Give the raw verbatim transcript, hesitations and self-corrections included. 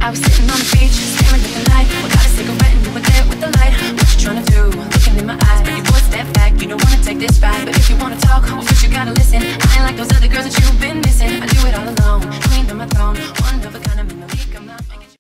I was sitting on the beach, staring at the night. We got a cigarette and you were there with the light. What you trying to do? Looking in my eyes. Pretty boy, step back, you don't wanna take this ride. But if you wanna talk, well, first you gotta listen. I ain't like those other girls that you've been missing. I do it all alone, queen of my throne, one of a kind, I'm in the league, I'm not